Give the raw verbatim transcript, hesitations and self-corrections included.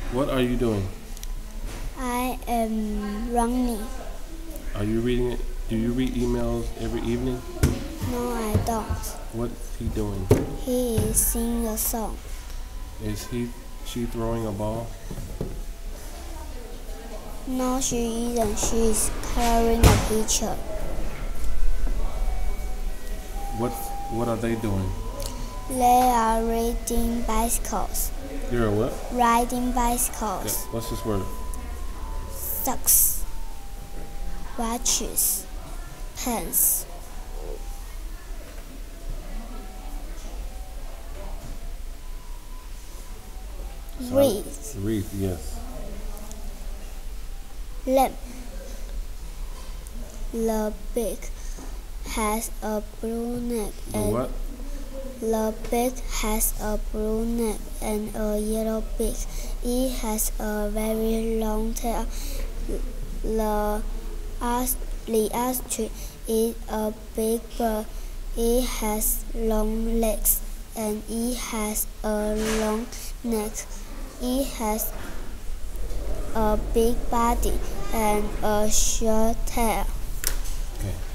What are you doing? I am running. Are you reading it? Do you read emails every evening? No, I don't. What's he doing? He is singing a song. Is he she throwing a ball? No, she isn't. She is coloring a picture. What what are they doing? They are riding bicycles. You're what? Riding Okay. bicycles. What's this word? Socks. Watches. Pens. Wreath. Wreath, yes. Lamp. The pig has a blue neck The and what? the pig has a blue neck and a yellow beak. It has a very long tail. The ostrich, the ostrich is a big bird. It has long legs and it has a long neck. It has a big body and a short tail. Okay.